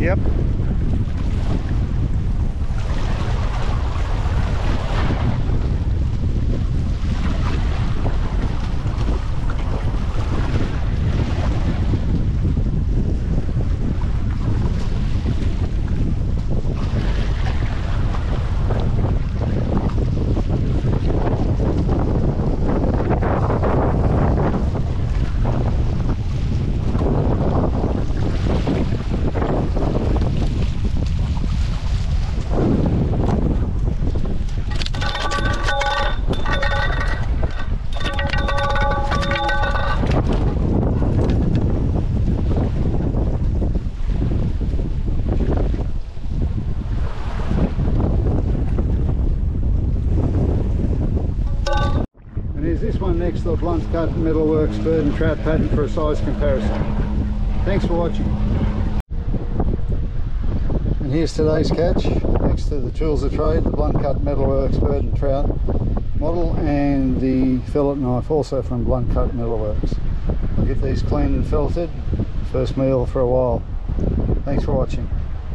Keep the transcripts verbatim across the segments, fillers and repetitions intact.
Yep. This one next to the blunt cut metalworks bird and trout pattern for a size comparison. Thanks for watching. And here's today's catch next to the tools of trade, the blunt cut metalworks bird and trout model and the fillet knife also from Blunt Cut Metalworks. I'll get these cleaned and filleted. First meal for a while. Thanks for watching.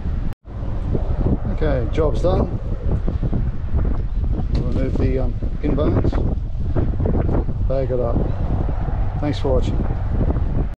Okay, job's done. We'll remove the um, pin bones. Bag it up. Thanks for watching.